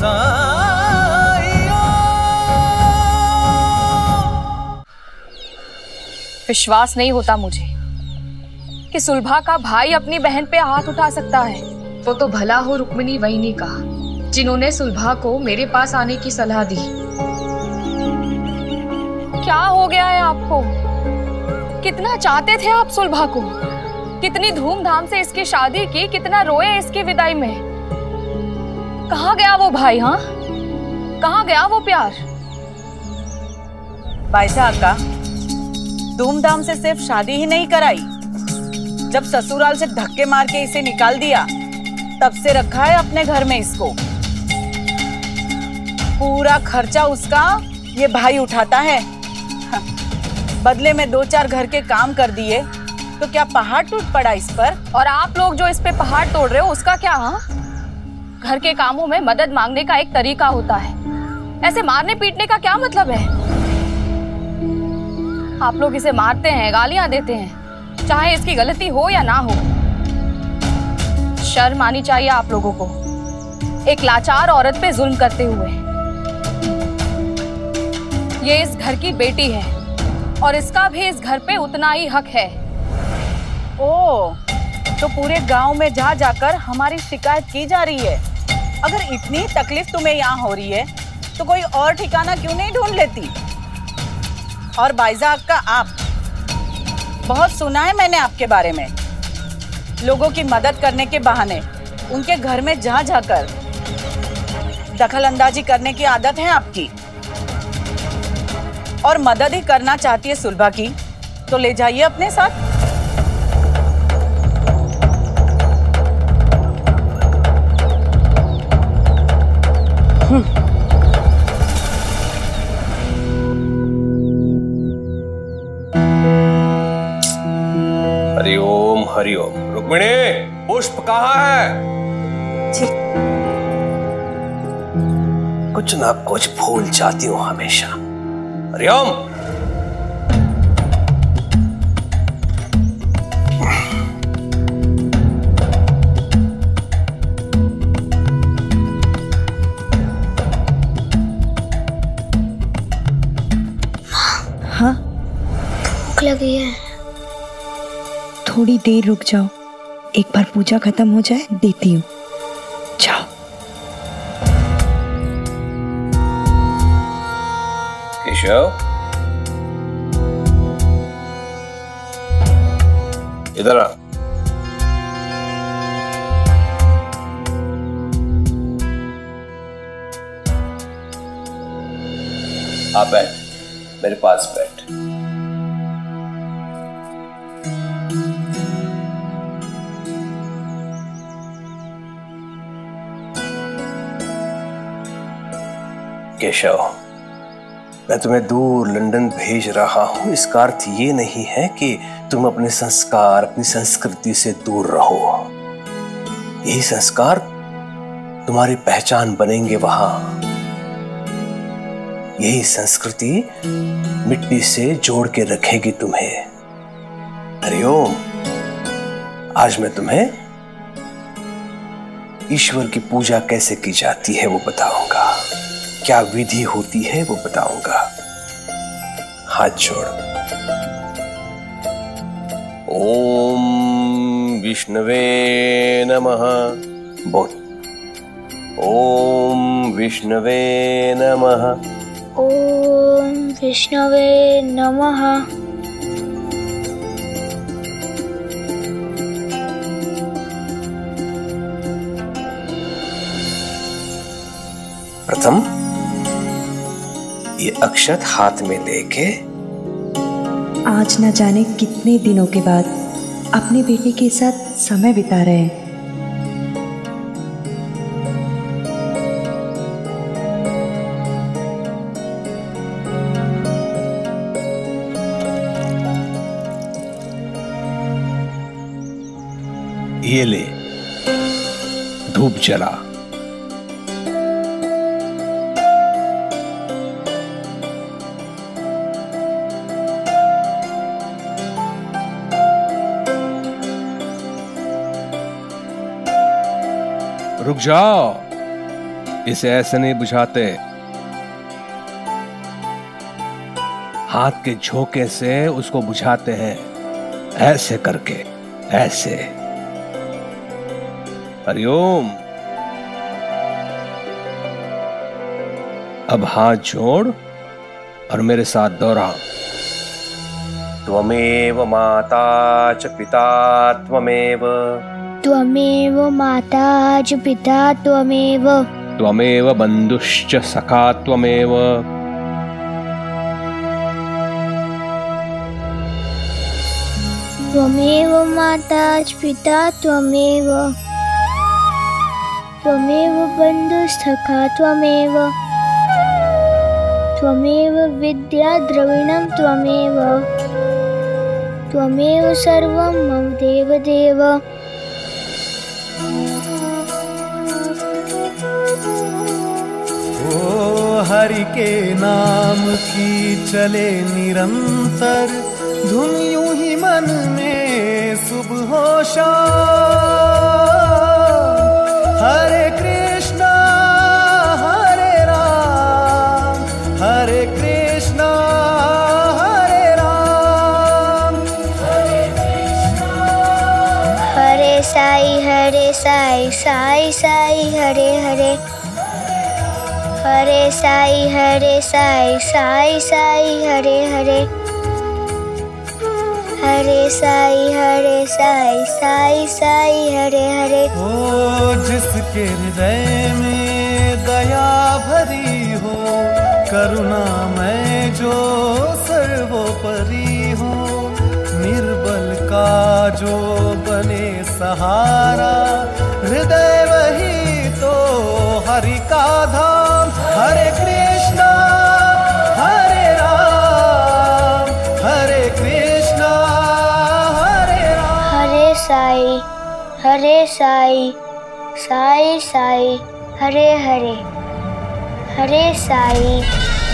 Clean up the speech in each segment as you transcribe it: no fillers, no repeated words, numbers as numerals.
विश्वास नहीं होता मुझे कि सुलभा का भाई अपनी बहन पे हाथ उठा सकता है। वो तो भला हो रुक्मिणी वही का जिन्होंने सुलभा को मेरे पास आने की सलाह दी। क्या हो गया है आपको? कितना चाहते थे आप सुलभा को, कितनी धूमधाम से इसकी शादी की, कितना रोए इसकी विदाई में। कहाँ गया वो भाई? हाँ, कहाँ गया वो प्यार? बाईसा अक्का, धूमधाम से सिर्फ शादी ही नहीं कराई, जब ससुराल से धक्के मार के इसे निकाल दिया तब से रखा है अपने घर में इसको। पूरा खर्चा उसका ये भाई उठाता है। बदले में 2-4 घर के काम कर दिए तो क्या पहाड़ टूट पड़ा इस पर? और आप लोग जो इस पे पहाड़ तोड़ रहे हो उसका क्या? हाँ, घर के कामों में मदद मांगने का एक तरीका होता है, ऐसे मारने पीटने का क्या मतलब है? आप लोग इसे मारते हैं, गालियां देते हैं, चाहे इसकी गलती हो या ना हो। शर्म आनी चाहिए आप लोगों को, एक लाचार औरत पे जुल्म करते हुए। ये इस घर की बेटी है और इसका भी इस घर पे उतना ही हक है। ओह, तो पूरे गांव में जा जाकर हमारी शिकायत की जा रही है। अगर इतनी तकलीफ तुम्हें यहाँ हो रही है तो कोई और ठिकाना क्यों नहीं ढूंढ लेती? और बाईजा अक्का, आप बहुत सुना है मैंने आपके बारे में, लोगों की मदद करने के बहाने उनके घर में जा जाकर दखल अंदाजी करने की आदत है आपकी। और मदद ही करना चाहती है सुलभा की तो ले जाइए अपने साथ। हरिओम हरिओम। रुक्मिणी, पुष्प कहाँ है? जी। कुछ ना कुछ भूल जाती हूँ हमेशा। हरिओम। हाँ, भूख लगी है। थोड़ी देर रुक जाओ, एक बार पूजा खत्म हो जाए देती हूँ। जाओ। केशव, इधर आ। आप बैठ, मेरे पास बैठ। केशव, मैं तुम्हें दूर लंदन भेज रहा हूं, इसका अर्थ ये नहीं है कि तुम अपने संस्कार, अपनी संस्कृति से दूर रहो। यही संस्कार तुम्हारी पहचान बनेंगे वहां। यही संस्कृति मिट्टी से जोड़ के रखेगी तुम्हें। हरिओम, आज मैं तुम्हें ईश्वर की पूजा कैसे की जाती है वो बताऊंगा, क्या विधि होती है वो बताऊंगा। हाथ जोड़। ओम विष्णवे नमः। बोल। ओम विष्णवे नमः। ओम विष्णवे नमः। प्रथम ये अक्षत हाथ में लेके आज न जाने कितने दिनों के बाद अपने बेटे के साथ समय बिता रहे हैं। ये ले, धूप जला। रुक जाओ, इसे ऐसे नहीं बुझाते, हाथ के झोंके से उसको बुझाते हैं, ऐसे करके, ऐसे। हरिओम। अब हाथ जोड़ और मेरे साथ दोहरा। त्वमेव माता च पिता त्वमेव, त्वमेव माता च पिता त्वमेव, त्वमेव बन्धुश्च सखा त्वमेव, त्वमेव माता च पिता त्वमेव, त्वमेव बन्धुसखा त्वमेव, त्वमेव विद्या द्रविणं त्वमेव, त्वमेव सर्वं मम देव देव। ओ हरि के नाम की चले निरंतर धुन, यूं ही मन में सुबह हो शाम। हरे कृष्णा हरे राम, हरे कृष्णा हरे राम, हरे कृष्णा हरे साई साई साई हरे हरे, हरे साई साई साई हरे हरे, हरे साई साई साई हरे हरे। ओ जिसके हृदय में दया भरी हो, करुणा में जो सर्वोपरि हो, निर्बल का जो बने सहारा, हृदय वही तो हरि का धाम। हरे कृष्णा हरे राम, हरे कृष्णा हरे राम, हरे साई साई साई हरे हरे, हरे साई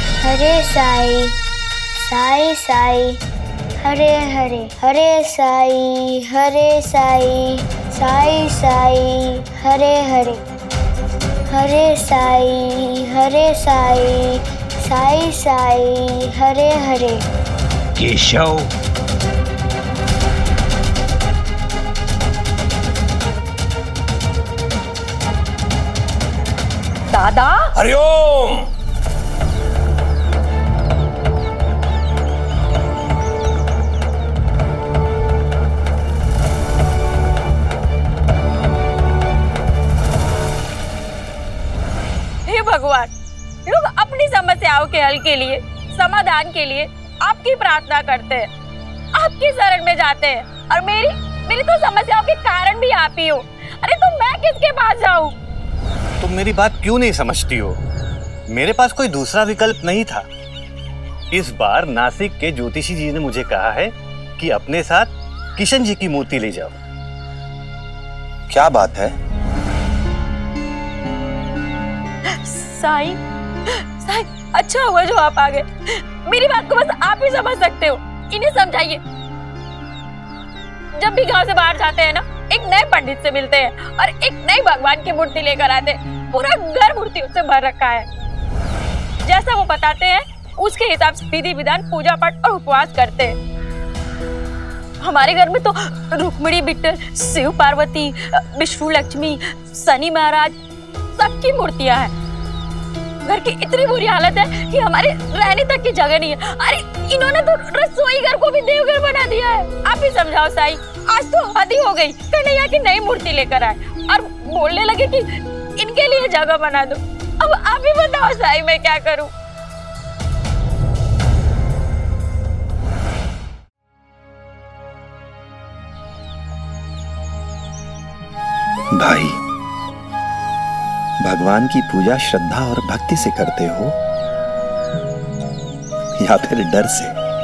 साई साई हरे हरे, हरे साई साई साई हरे हरे, हरे साई साई साई हरे हरे। केशव। दादा। हरिओम। हे भगवान, लोग अपनी समस्याओं के हल के लिए, समाधान के लिए आपकी प्रार्थना करते हैं, आपकी शरण में जाते हैं, और मेरी तो समस्याओं के कारण भी आप ही हो। अरे तो मैं किसके पास जाऊं? तुम मेरी बात क्यों नहीं समझती हो? मेरे पास कोई दूसरा विकल्प नहीं था। इस बार नासिक के ज्योतिषी जी ने मुझे कहा है कि अपने साथ किशन जी की मूर्ति ले जाओ। क्या बात है? साई, अच्छा हुआ जो आप आ गए। मेरी बात को बस आप ही समझ सकते हो, इन्हें समझाइए। जब भी गांव से बाहर जाते हैं ना, एक नए पंडित से मिलते हैं और एक नई भगवान की मूर्ति लेकर आते हैं। पूरा घर मूर्तियों से भर रखा है। जैसा वो बताते हैं उसके हिसाब से विधि विधान, पूजा पाठ और उपवास करते हैं। हमारे घर में तो रुक्मिणी बिट्टल, शिव पार्वती, विष्णु लक्ष्मी, शनि महाराज सबकी मूर्तियां हैं। घर की इतनी बुरी हालत है कि हमारे रहने तक की जगह नहीं है। अरे इन्होंने तो रसोई घर को भी देवघर बना दिया है। आप ही समझाओ साई, आज तो हद ही हो गई। कन्हैया की नई मूर्ति लेकर आए और बोलने लगे कि इनके लिए जगह बना दो। अब आप ही बताओ साई, मैं क्या करूं? भाई, भगवान की पूजा श्रद्धा और भक्ति से करते हो या फिर डर से?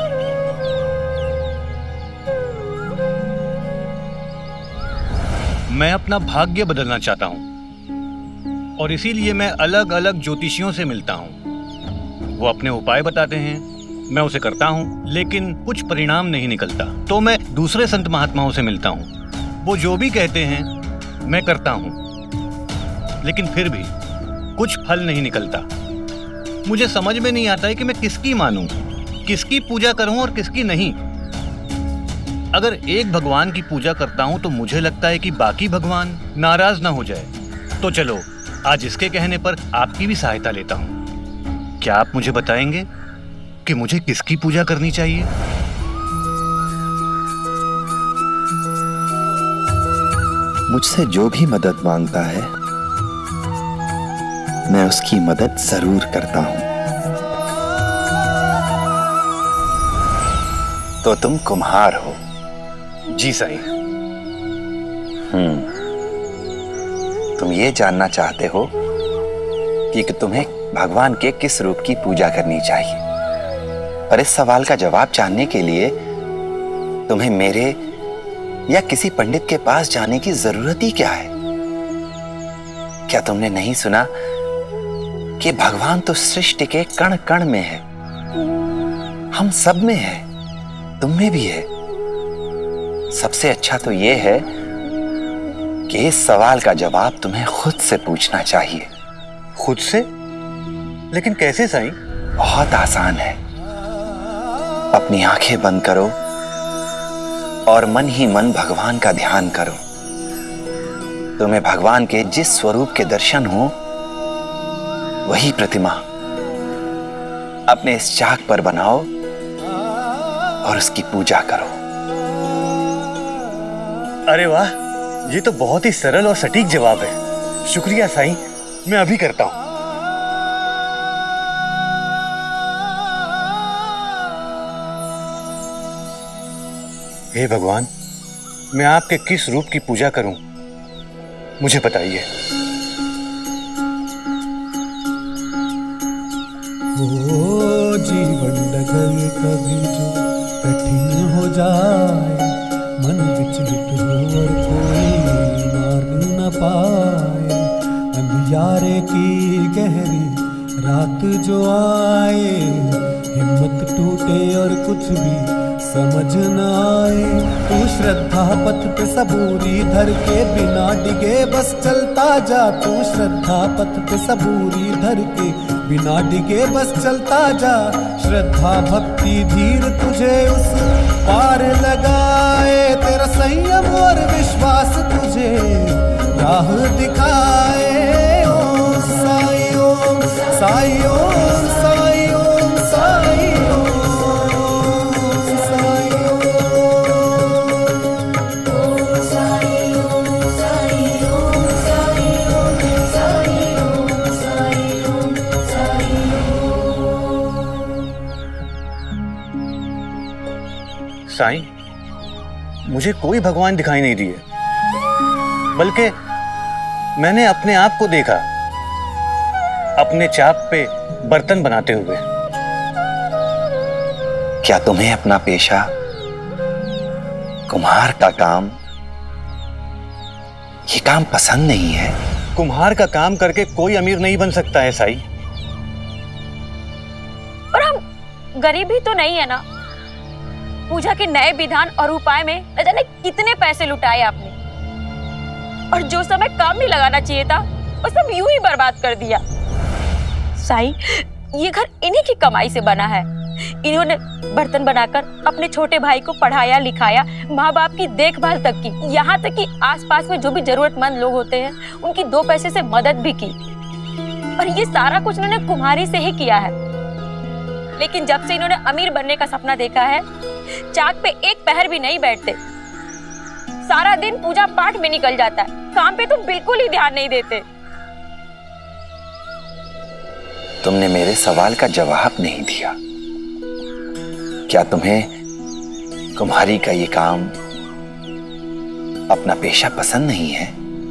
मैं अपना भाग्य बदलना चाहता हूं और इसीलिए मैं अलग अलग ज्योतिषियों से मिलता हूं। वो अपने उपाय बताते हैं, मैं उसे करता हूं, लेकिन कुछ परिणाम नहीं निकलता। तो मैं दूसरे संत महात्माओं से मिलता हूं। वो जो भी कहते हैं मैं करता हूं, लेकिन फिर भी कुछ फल नहीं निकलता। मुझे समझ में नहीं आता है कि मैं किसकी मानूं, किसकी पूजा करूं और किसकी नहीं। अगर एक भगवान की पूजा करता हूं तो मुझे लगता है कि बाकी भगवान नाराज ना हो जाए। तो चलो आज इसके कहने पर आपकी भी सहायता लेता हूं। क्या आप मुझे बताएंगे कि मुझे किसकी पूजा करनी चाहिए? मुझसे जो भी मदद मांगता है मैं उसकी मदद जरूर करता हूं। तो तुम कुम्हार हो? जी साईं। तुम ये जानना चाहते हो कि तुम्हें भगवान के किस रूप की पूजा करनी चाहिए। पर इस सवाल का जवाब जानने के लिए तुम्हें मेरे या किसी पंडित के पास जाने की जरूरत ही क्या है? क्या तुमने नहीं सुना कि भगवान तो सृष्टि के कण कण में है, हम सब में है, तुम में भी है। सबसे अच्छा तो यह है कि इस सवाल का जवाब तुम्हें खुद से पूछना चाहिए। खुद से? लेकिन कैसे साईं? बहुत आसान है। अपनी आंखें बंद करो और मन ही मन भगवान का ध्यान करो। तुम्हें भगवान के जिस स्वरूप के दर्शन हो वही प्रतिमा अपने इस चाक पर बनाओ और उसकी पूजा करो। अरे वाह, ये तो बहुत ही सरल और सटीक जवाब है। शुक्रिया साईं, मैं अभी करता हूं। हे भगवान, मैं आपके किस रूप की पूजा करूं, मुझे बताइए। वो जीवन डगर कभी जो कठिन हो जाए, मन विचलित हो और कोई मार्ग न पाए, अंधियारे की गहरी रात जो आए, हिम्मत टूटे और कुछ भी समझ न आए, तू श्रद्धा पथ पे सबूरी धर के बिना डिगे बस चलता जा। तू श्रद्धा पथ पे सबूरी धर के बिना डिगे बस चलता जा। श्रद्धा भक्ति धीर तुझे उस पार लगाए, तेरा संयम और विश्वास तुझे राह दिखाए। ओम साई ओम साई ओम साई ओम साई ओम। साईं, मुझे कोई भगवान दिखाई नहीं दिए, बल्कि मैंने अपने आप को देखा अपने चाक पे बर्तन बनाते हुए। क्या तुम्हें अपना पेशा कुम्हार का काम, ये काम पसंद नहीं है? कुम्हार का काम करके कोई अमीर नहीं बन सकता है साईं। और हम गरीब ही तो नहीं है ना। पूजा के नए विधान और उपाय में न जाने कितने पैसे लुटाए आपने, और जो समय काम में लगाना चाहिए था वो सब यूं ही बर्बाद कर दिया। साईं, ये घर इन्हीं की कमाई से बना है। इन्होंने बर्तन बनाकर अपने छोटे भाई को पढ़ाया लिखाया, माँ बाप की देखभाल तक की, यहाँ तक कि आसपास में जो भी जरूरतमंद लोग होते हैं उनकी 2 पैसे से मदद भी की। और ये सारा कुछ इन्होंने कुम्हारी से ही किया है। लेकिन जब से इन्होंने अमीर बनने का सपना देखा है, चाक पे एक पहर भी नहीं बैठते। सारा दिन पूजा पाठ में निकल जाता है, काम पे तो बिल्कुल ही ध्यान नहीं देते। तुमने मेरे सवाल का जवाब नहीं दिया। क्या तुम्हें कुम्हारी का ये काम अपना पेशा पसंद नहीं है?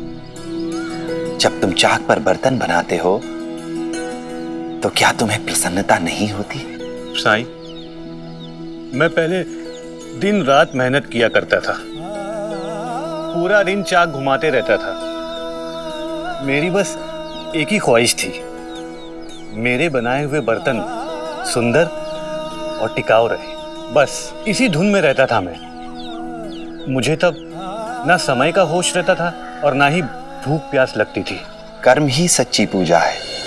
जब तुम चाक पर बर्तन बनाते हो तो क्या तुम्हें प्रसन्नता नहीं होती? साईं, मैं पहले दिन रात मेहनत किया करता था, पूरा दिन चाक घुमाते रहता था। मेरी बस एक ही ख्वाहिश थी, मेरे बनाए हुए बर्तन सुंदर और टिकाऊ रहे। बस इसी धुन में रहता था मैं। मुझे तब ना समय का होश रहता था और ना ही भूख प्यास लगती थी। कर्म ही सच्ची पूजा है।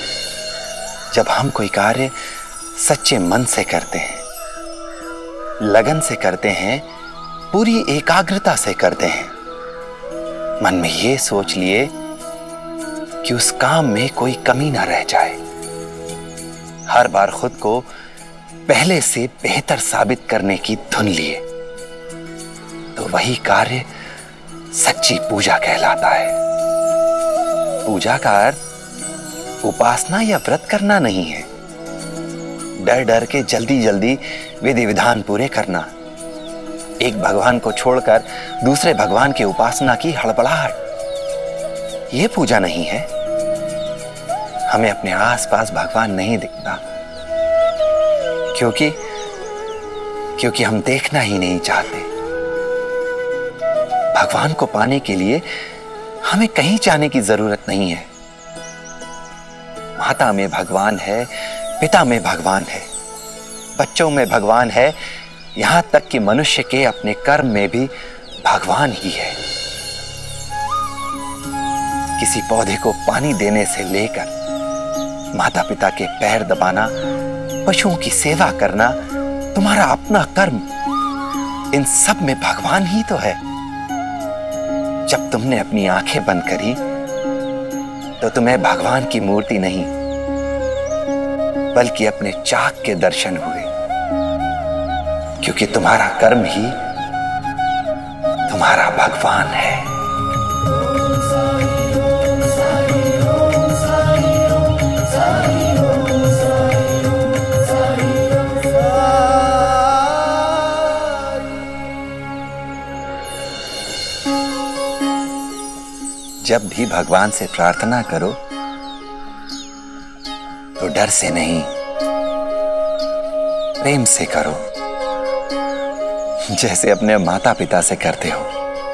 जब हम कोई कार्य सच्चे मन से करते हैं, लगन से करते हैं, पूरी एकाग्रता से करते हैं, मन में ये सोच लिए कि उस काम में कोई कमी ना रह जाए, हर बार खुद को पहले से बेहतर साबित करने की धुन लिए, तो वही कार्य सच्ची पूजा कहलाता है। पूजा का अर्थ उपासना या व्रत करना नहीं है, डर डर के जल्दी जल्दी विधि विधान पूरे करना, एक भगवान को छोड़कर दूसरे भगवान की उपासना की हड़बड़ाहट, यह पूजा नहीं है। हमें अपने आसपास भगवान नहीं दिखता क्योंकि हम देखना ही नहीं चाहते। भगवान को पाने के लिए हमें कहीं जाने की जरूरत नहीं है। माता में भगवान है, पिता में भगवान है, बच्चों में भगवान है, यहां तक कि मनुष्य के अपने कर्म में भी भगवान ही है। किसी पौधे को पानी देने से लेकर माता पिता के पैर दबाना, पशुओं की सेवा करना, तुम्हारा अपना कर्म, इन सब में भगवान ही तो है। जब तुमने अपनी आंखें बंद करी तो तुम्हें भगवान की मूर्ति नहीं बल्कि अपने चाक के दर्शन हुए, क्योंकि तुम्हारा कर्म ही तुम्हारा भगवान है। जब भी भगवान से प्रार्थना करो तो डर से नहीं, प्रेम से करो, जैसे अपने माता पिता से करते हो।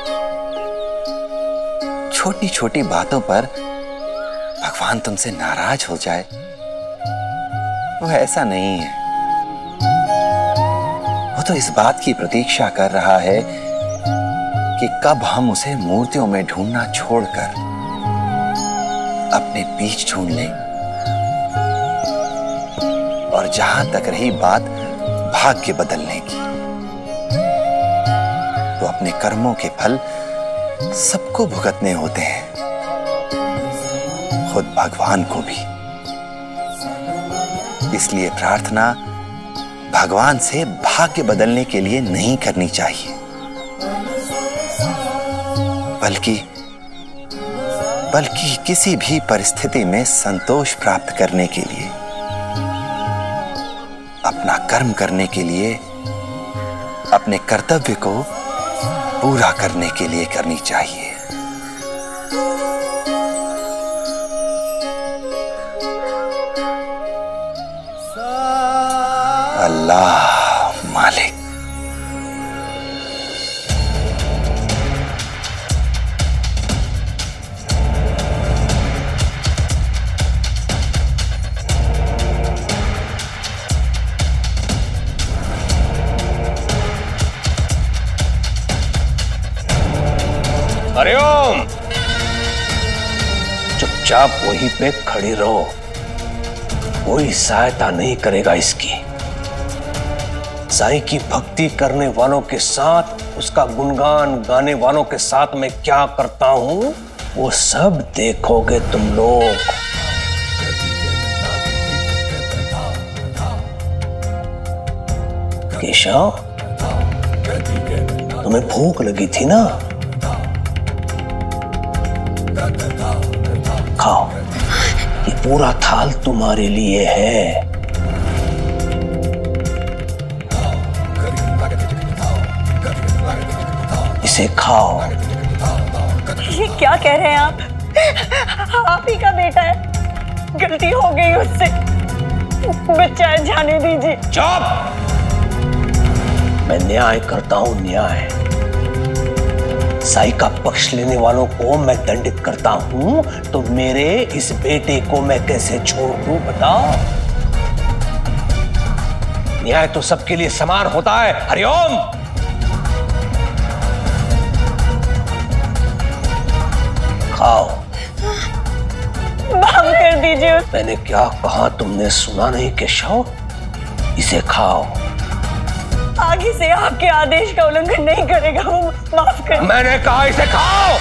छोटी छोटी बातों पर भगवान तुमसे नाराज हो जाए, वो ऐसा नहीं है। वो तो इस बात की प्रतीक्षा कर रहा है कि कब हम उसे मूर्तियों में ढूंढना छोड़कर अपने बीच ढूंढ लें। और जहां तक रही बात भाग्य बदलने की, तो अपने कर्मों के फल सबको भुगतने होते हैं, खुद भगवान को भी। इसलिए प्रार्थना भगवान से भाग्य बदलने के लिए नहीं करनी चाहिए, बल्कि किसी भी परिस्थिति में संतोष प्राप्त करने के लिए, अपना कर्म करने के लिए, अपने कर्तव्य को पूरा करने के लिए करनी चाहिए। अल्लाह मालिक। हरिओम। चुपचाप वहीं पे खड़ी रहो, कोई सहायता नहीं करेगा इसकी। साईं की भक्ति करने वालों के साथ, उसका गुणगान गाने वालों के साथ मैं क्या करता हूं वो सब देखोगे तुम लोग। केशव, तुम्हें भूख लगी थी ना? खाओ, ये पूरा थाल तुम्हारे लिए है। इसे खाओ। ये क्या कह रहे हैं आप? आप ही का बेटा है, गलती हो गई उससे, बच्चा जाने दीजिए। चुप! मैं न्याय करता हूं, न्याय। साई का पक्ष लेने वालों को मैं दंडित करता हूं, तो मेरे इस बेटे को मैं कैसे छोड़ दूं बताओ? न्याय तो सबके लिए समान होता है। हरिओम। खाओ, माफ कर दीजिए। मैंने क्या कहा तुमने सुना नहीं केशव? इसे खाओ। आगे से आपके आदेश का उल्लंघन नहीं करेगा वो। माफ कर। मैंने कहा इसे खाओ।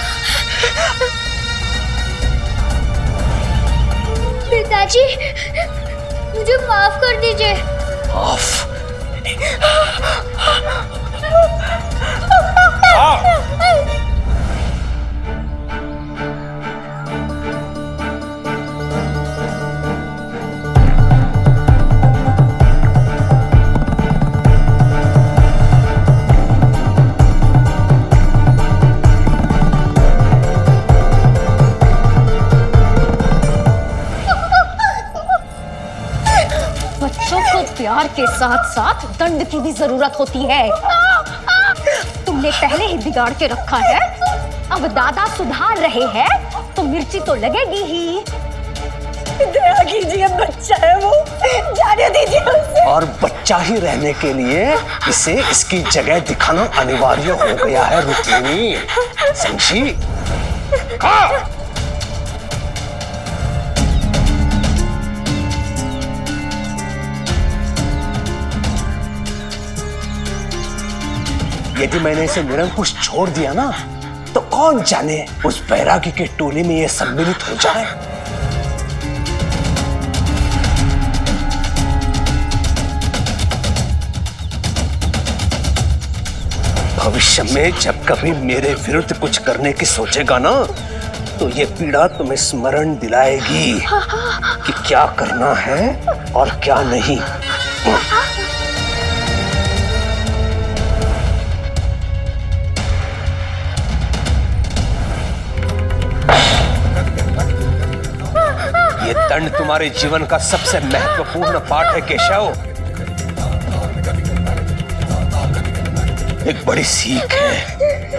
पिताजी मुझे माफ कर दीजिए। माफ? प्यार के साथ साथ दंड की भी जरूरत होती है। तुमने पहले ही बिगाड़ के रखा है, अब दादा सुधार रहे हैं तो मिर्ची तो लगेगी ही। दया कीजिए, बच्चा है वो, जाने दीजिए उसे। और बच्चा ही रहने के लिए इसे इसकी जगह दिखाना अनिवार्य हो गया है रुक्मिणी, समझी? यदि मैंने इसे निरंकुश छोड़ दिया ना, तो कौन जाने उस बैरागी के टोले में ये सम्मिलित हो जाए। भविष्य में जब कभी मेरे विरुद्ध कुछ करने की सोचेगा ना, तो ये पीड़ा तुम्हें स्मरण दिलाएगी कि क्या करना है और क्या नहीं। ये दंड तुम्हारे जीवन का सबसे महत्वपूर्ण पाठ है केशव। एक बड़ी सीख है।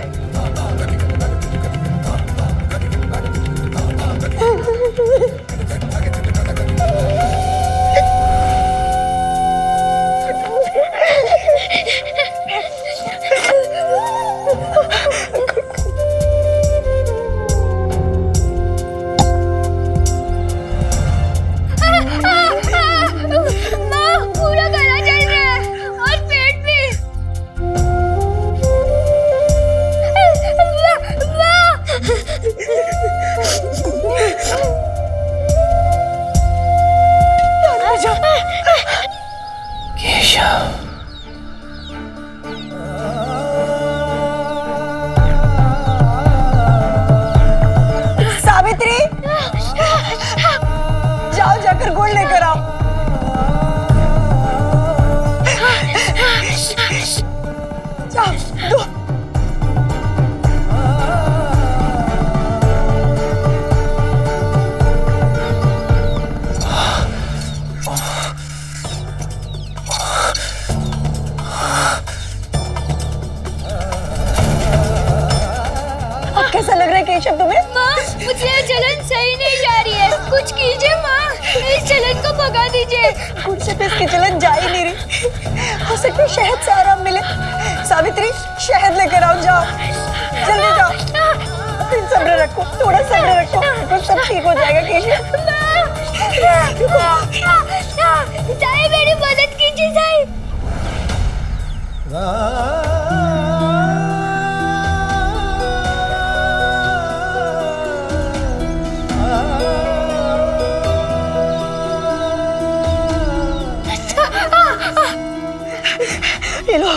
कैसा लग रहा है केशव तुम्हें? माँ, मुझे जलन सही नहीं जा रही है, कुछ कीजिए माँ, इस जलन को भगा दीजिए। कुछ से इसकी जलन जा ही नहीं रही, हो सकता है शहद से आराम मिले। सावित्री, शहद लेकर आओ, जाओ जल्दी जाओ। फिर सब्र रखो, थोड़ा सब्र रखो, तो सब ठीक हो जाएगा केशव। साई मेरी मदद कीजिए साई। लो।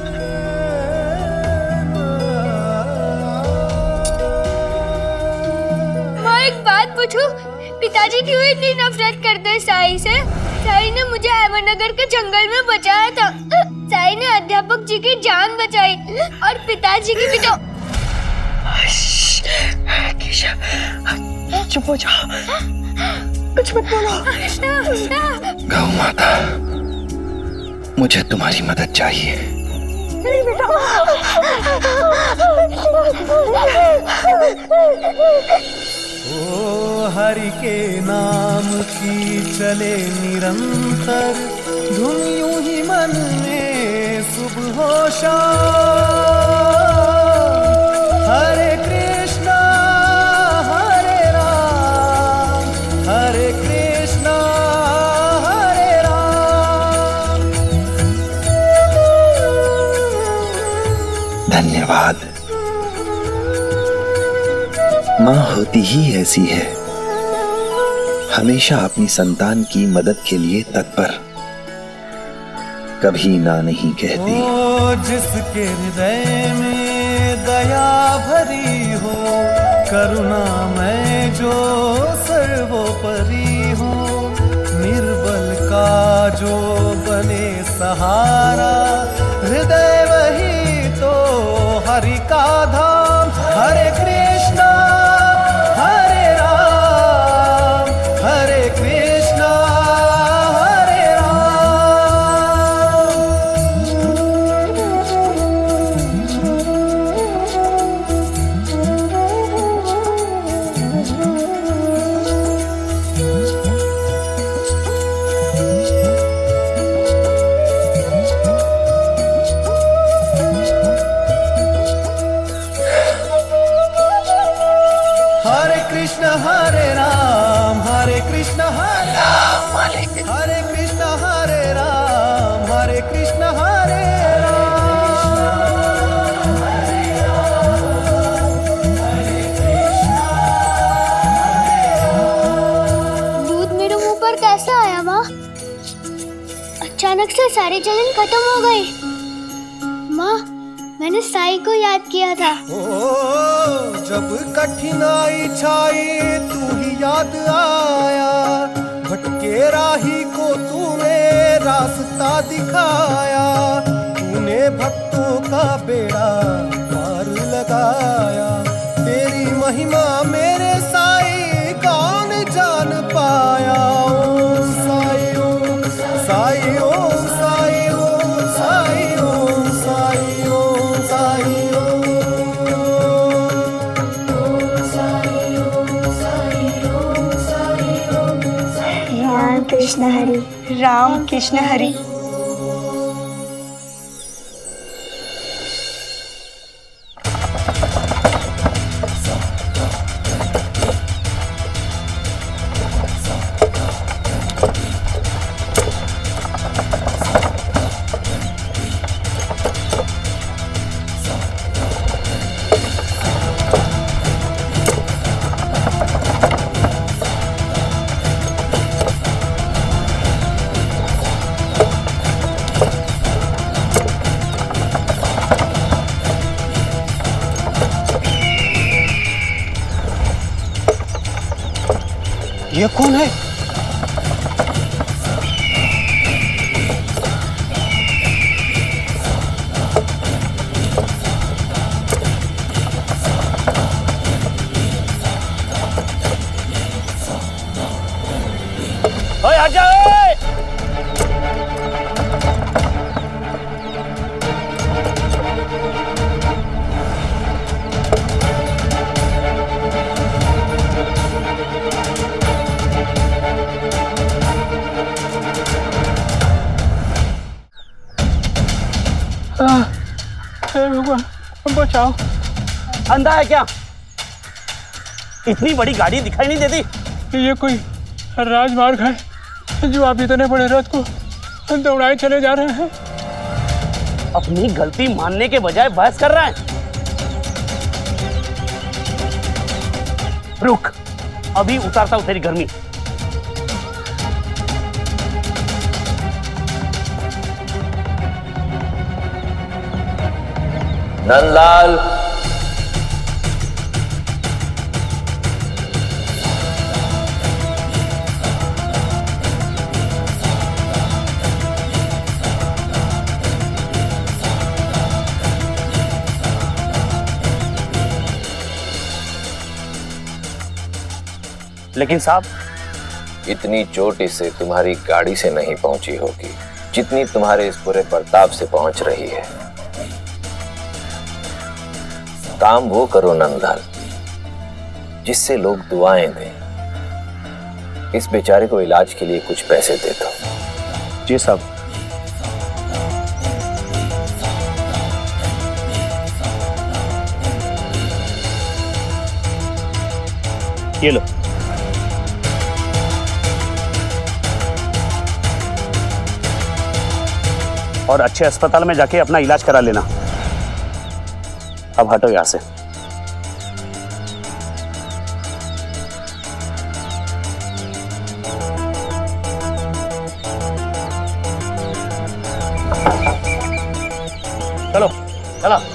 माँ एक बात पूछूं, पिताजी क्यों इतनी नफरत करते हैं साई से? साई ने मुझे अहमदनगर के जंगल में बचाया था, साई ने अध्यापक जी की जान बचाई और पिताजी की भी तो। केशव चुप हो जाओ, कुछ मत बोलो। गौ माता, मुझे तुम्हारी मदद चाहिए। नहीं बेटा। ओ हरि के नाम की चले निरंतर धुन, यूं ही मन में सुबह हो शाम। हरे कृष्णा हरे राम धन्यवाद। माँ होती ही ऐसी है, हमेशा अपनी संतान की मदद के लिए तत्पर, कभी ना नहीं कहती। ओ जिसके हृदय में दया भरी हो, करुणा में जो सर्वोपरि हो, निर्बल का जो बने सहारा, हृदय वही तो हरि का धाम। हरे कृष्णा हरे राम, हरे कृष्णा हरे हरे राम, हरे कृष्ण हरे राम, हरे कृष्ण हरे राम, हरे कृष्ण हरे राम। दूध मेरे मुंह पर कैसे आया माँ? अचानक से सारी जलन खत्म हो गई। माँ, मैंने साई को याद किया था। जब कठिनाई छाई तू ही याद आया, भटके राही को तूने रास्ता दिखाया, तूने भक्तों का बेड़ा पार लगाया। तेरी महिमा मेरे साई कौन जान पाया। ओम साई ओम साई ओम साई ओम साई ओम साई ओम साई कृष्ण हरि, राम कृष्ण हरि। ये कौन है? ओए आजा! भगवान बचाओ। अंधा है क्या? इतनी बड़ी गाड़ी दिखाई नहीं देती? ये कोई राजमार्ग है जो आप इतने बड़े रथ को दौड़ाए चले जा रहे हैं। अपनी गलती मानने के बजाय बहस कर रहा है। रुक, अभी उतारता हूं तेरी गर्मी। नंदलाल, लेकिन साहब, इतनी चोट इससे तुम्हारी गाड़ी से नहीं पहुंची होगी जितनी तुम्हारे इस बुरे बर्ताव से पहुंच रही है। काम वो करो नंदलाल जिससे लोग दुआएं दें। इस बेचारे को इलाज के लिए कुछ पैसे दे दो। जी साहब। ये लो। और अच्छे अस्पताल में जाके अपना इलाज करा लेना। अब हटो यहाँ से। चलो चलो।